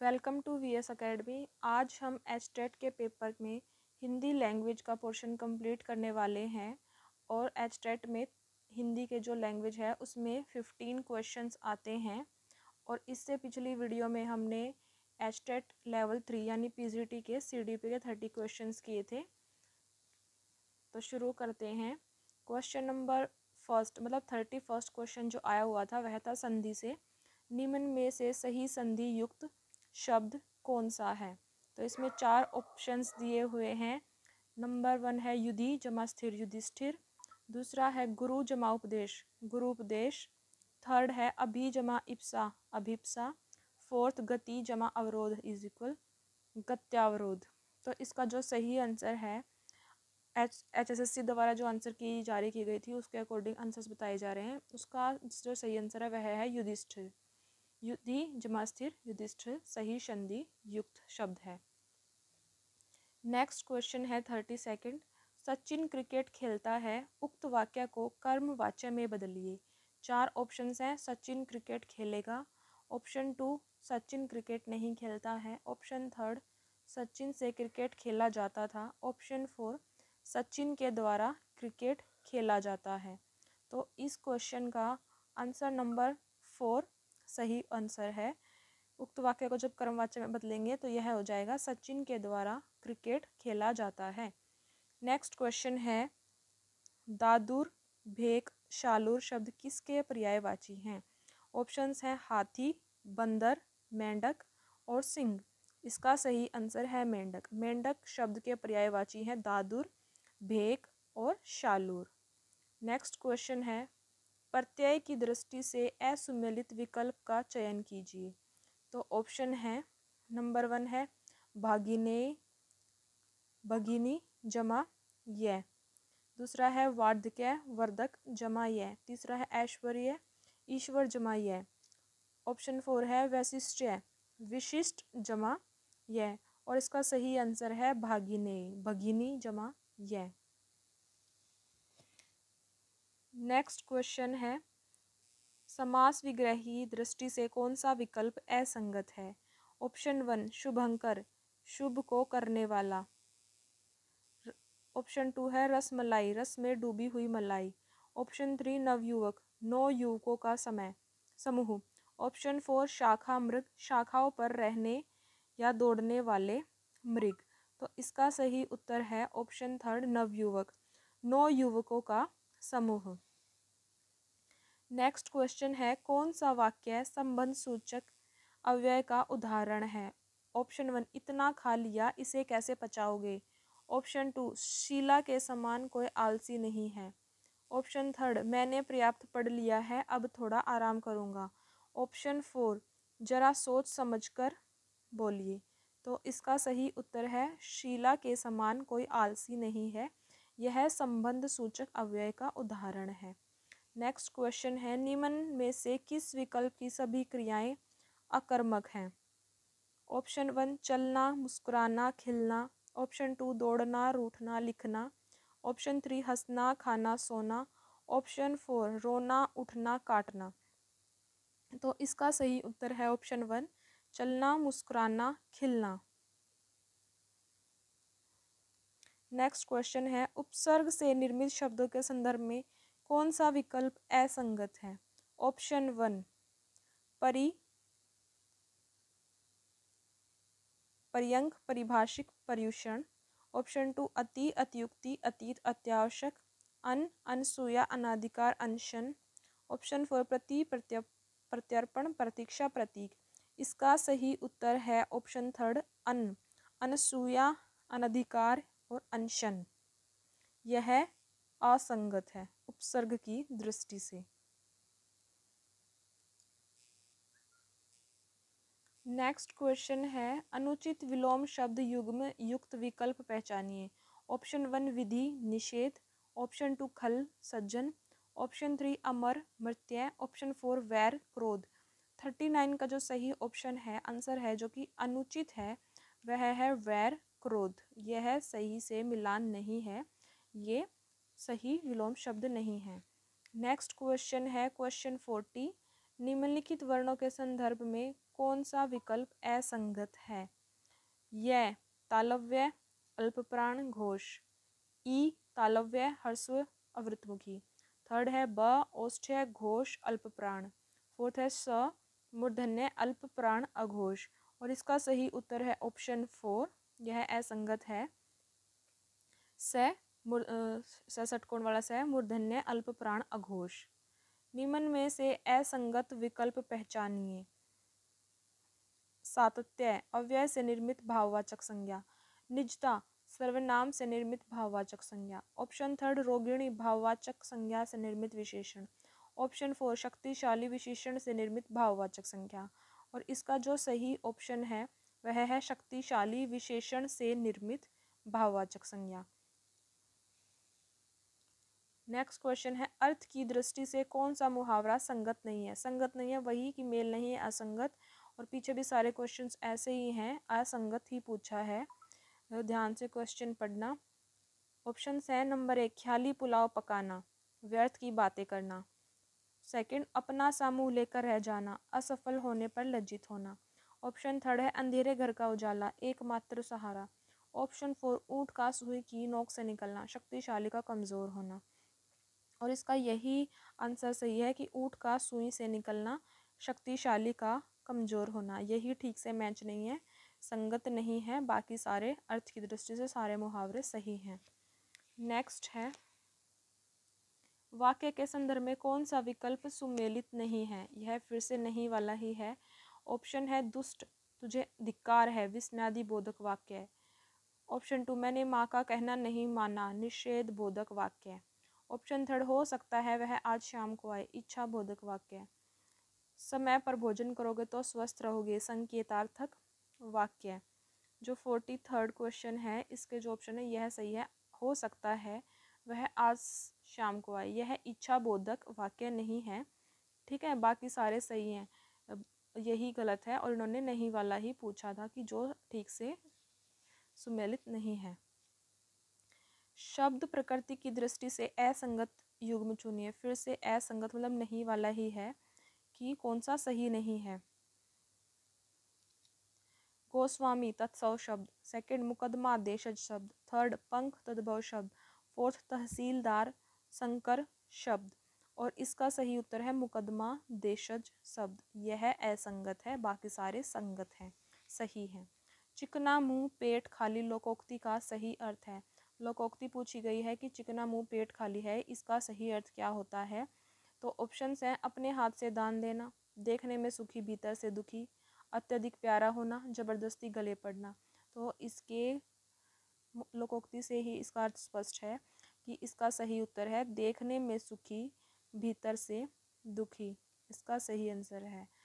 Welcome to VS academy. आज हम HTET के पेपर में हिंदी लैंग्वेज का पोर्शन कंप्लीट करने वाले हैं और एचटेट में हिंदी के जो लैंग्वेज है उसमें 15 क्वेश्चंस आते हैं। और इससे पिछली वीडियो में हमने एचटेट लेवल 3 यानी पीजीटी के सीडीपी के 30 क्वेश्चंस किए थे। तो शुरू करते हैं। क्वेश्चन नंबर फर्स्ट मतलब 31 क्वेश्चन जो आया हुआ था वह था संधि से। निम्न में से सही संधि युक्त शब्द कौन सा है? तो इसमें 4 ऑप्शंस दिए हुए हैं। नंबर 1 है युधि जमा स्थिर युधिष्ठिर। दूसरा है गुरु जमा उपदेश गुरु उपदेश। थर्ड है अभि जमा इप्सा अभिप्सा। फोर्थ गति जमा अवरोध इज इक्वल गत्यावरोध। तो इसका जो सही आंसर है एचएसएससी द्वारा जो आंसर की जारी की गई थी उसके अकॉर्डिंग आंसर्स बताए जा रहे हैं। उसका जो सही आंसर है वह है युधिष्ठिर। युधि जमा स्थिर युधिष्ठिर सही संधि युक्त शब्द है। नेक्स्ट क्वेश्चन है 32। सचिन क्रिकेट खेलता है उक्त वाक्य को कर्मवाच्य में बदलिए। 4 ऑप्शंस हैं। सचिन क्रिकेट खेलेगा। ऑप्शन 2 सचिन क्रिकेट नहीं खेलता है। ऑप्शन 3 सचिन से क्रिकेट खेला जाता था। ऑप्शन 4 सचिन के द्वारा क्रिकेट खेला जाता है। तो इस क्वेश्चन का आंसर नंबर 4 सही आंसर है। उक्त वाक्य को जब कर्मवाच्य में बदलेंगे तो यह हो जाएगा सचिन के द्वारा क्रिकेट खेला जाता है। नेक्स्ट क्वेश्चन है दादुर भेक शालूर शब्द किसके पर्यायवाची हैं? ऑप्शंस हैं हाथी बंदर मेंढक और सिंह। इसका सही आंसर है मेंढक। मेंढक शब्द के पर्यायवाची हैं दादुर भेक और शालूर। नेक्स्ट क्वेश्चन है प्रत्यय की दृष्टि से असुमेलित विकल्प का चयन कीजिए। तो ऑप्शन है नंबर 1 है भागिने भगिनी जमा य। दूसरा है वार्धक्य वर्धक जमा य। तीसरा है ऐश्वर्य ईश्वर जमा य। ऑप्शन 4 है वैशिष्ट्य विशिष्ट जमा य। और इसका सही आंसर है भागिने भगिनी जमा य। नेक्स्ट क्वेश्चन है समास विग्रही दृष्टि से कौन सा विकल्प असंगत है? ऑप्शन 1 शुभंकर शुभ को करने वाला। ऑप्शन 2 है रसमलाई रस में डूबी हुई मलाई। ऑप्शन 3 नवयुवक 9 युवकों का समूह। ऑप्शन 4 शाखा मृग शाखाओं पर रहने या दौड़ने वाले मृग। तो इसका सही उत्तर है ऑप्शन 3 नवयुवक 9 युवकों का समूह। नेक्स्ट क्वेश्चन है कौन सा वाक्य संबंध सूचक अव्यय का उदाहरण है? ऑप्शन 1 इतना खा लिया इसे कैसे पचाओगे। ऑप्शन 2 शीला के समान कोई आलसी नहीं है। ऑप्शन 3 मैंने पर्याप्त पढ़ लिया है अब थोड़ा आराम करूँगा। ऑप्शन 4 जरा सोच समझकर बोलिए। तो इसका सही उत्तर है शीला के समान कोई आलसी नहीं है। यह संबंध सूचक अव्यय का उदाहरण है। नेक्स्ट क्वेश्चन है निम्न में से किस विकल्प की सभी क्रियाएं अकर्मक हैं? ऑप्शन 1 चलना मुस्कुराना खिलना। ऑप्शन 2 दौड़ना रूठना लिखना। ऑप्शन 3 हंसना खाना सोना। ऑप्शन 4 रोना उठना काटना। तो इसका सही उत्तर है ऑप्शन 1 चलना मुस्कुराना खिलना। नेक्स्ट क्वेश्चन है उपसर्ग से निर्मित शब्दों के संदर्भ में कौन सा विकल्प असंगत है? ऑप्शन 1 पर्यंक परिभाषिक पर्यूषण। ऑप्शन 2 अति अतियुक्ति अतीत अत्यावश्यक अनसूया अनाधिकार अनशन। ऑप्शन 4 प्रत्यर्पण प्रतीक्षा प्रतीक। इसका सही उत्तर है ऑप्शन 3 अनसूया अनधिकार और अनशन। यह असंगत है उपसर्ग की दृष्टि से। नेक्स्ट क्वेश्चन है अनुचित विलोम शब्द युग्म युक्त विकल्प पहचानिए। ऑप्शन 1 विधि निषेध। ऑप्शन 2 खल सज्जन। ऑप्शन 3 अमर मृत्यु। ऑप्शन 4 वैर क्रोध। 39 का जो सही ऑप्शन है आंसर है जो कि अनुचित है वह है वैर क्रोध। यह सही से मिलान नहीं है, ये सही विलोम शब्द नहीं है। नेक्स्ट क्वेश्चन है क्वेश्चन 40 निम्नलिखित वर्णों के संदर्भ में कौन सा विकल्प असंगत है? यह तालव्य अल्पप्राण घोष, ई तालव्य ह्रस्व अवृतमुखी, थर्ड है ब औष्ठ्य घोष अल्पप्राण, फोर्थ है स मूर्धन्य अल्पप्राण अघोष। और इसका सही उत्तर है ऑप्शन 4, यह असंगत है। षटकोण वाला स मूर्धन्य अल्पप्राण अघोष। निम्न में से असंगत विकल्प पहचानिए। सातत्य अव्यय से निर्मित भाववाचक संज्ञा, निजता सर्वनाम से निर्मित भाववाचक संज्ञा, ऑप्शन थर्ड रोगिणी भाववाचक संज्ञा से निर्मित विशेषण, ऑप्शन 4 शक्तिशाली विशेषण से निर्मित भाववाचक संज्ञा। और इसका जो सही ऑप्शन है वह है शक्तिशाली विशेषण से निर्मित भाववाचक संज्ञा। नेक्स्ट क्वेश्चन है अर्थ की दृष्टि से कौन सा मुहावरा संगत नहीं है? संगत नहीं है वही कि मेल नहीं है, असंगत। और पीछे भी सारे क्वेश्चंस ऐसे ही हैं, असंगत ही पूछा है, तो ध्यान से क्वेश्चन पढ़ना। ऑप्शन है नंबर 1 ख्याली पुलाव पकाना, व्यर्थ की बातें करना। सेकंड अपना सा मुंह लेकर रह जाना, असफल होने पर लज्जित होना। ऑप्शन थर्ड है अंधेरे घर का उजाला, एकमात्र सहारा। ऑप्शन 4 ऊंट का सुई की नोक से निकलना, शक्तिशाली का कमजोर होना। और इसका यही आंसर सही है कि ऊंट का सुई से निकलना, शक्तिशाली का कमजोर होना। यही ठीक से मैच नहीं है, संगत नहीं है। बाकी सारे अर्थ की दृष्टि से सारे मुहावरे सही हैं। नेक्स्ट है वाक्य के संदर्भ में कौन सा विकल्प सुमेलित नहीं है? यह फिर से नहीं वाला ही है। ऑप्शन है दुष्ट तुझे धिक्कार है, विस्मयादि बोधक वाक्य है। ऑप्शन 2 मैंने माँ का कहना नहीं माना, निषेध बोधक वाक्य है। ऑप्शन थर्ड हो सकता है वह आज शाम को आए, इच्छा बोधक वाक्य है। समय पर भोजन करोगे तो स्वस्थ रहोगे, संकेतार्थक वाक्य है। जो 43rd क्वेश्चन है इसके जो ऑप्शन है यह सही है, हो सकता है वह आज शाम को आए, यह इच्छा बोधक वाक्य नहीं है। ठीक है, बाकी सारे सही हैं, यही गलत है। और इन्होंने नहीं वाला ही पूछा था कि जो ठीक से सुमेलित नहीं है। शब्द प्रकृति की दृष्टि से असंगत युग्म चुनिए। फिर से असंगत मतलब नहीं वाला ही है कि कौन सा सही नहीं है। गोस्वामी तत्सव शब्द, सेकंड मुकदमा देशज शब्द, थर्ड पंख तद्भव शब्द, फोर्थ तहसीलदार संकर शब्द। और इसका सही उत्तर है मुकदमा देशज शब्द, यह असंगत है, बाकी सारे संगत हैं, सही हैं। चिकना मुंह पेट खाली लोकोक्ति का सही अर्थ है। लोकोक्ति पूछी गई है कि चिकना मुंह पेट खाली है, इसका सही अर्थ क्या होता है? तो ऑप्शंस हैं अपने हाथ से दान देना, देखने में सुखी भीतर से दुखी, अत्यधिक प्यारा होना, जबरदस्ती गले पड़ना। तो इसके लोकोक्ति से ही इसका अर्थ स्पष्ट है कि इसका सही उत्तर है देखने में सुखी भीतर से दुखी, इसका सही आंसर है।